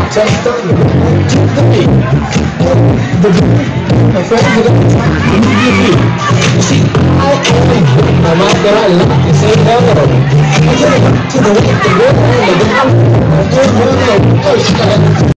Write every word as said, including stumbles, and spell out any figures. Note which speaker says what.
Speaker 1: Just on the road to the beat. The beat, my friends are gonna try to move your feet. You see, I only put my mouth that I like to say hello. I'm gonna go to the left, the right, and the down, the good, the first.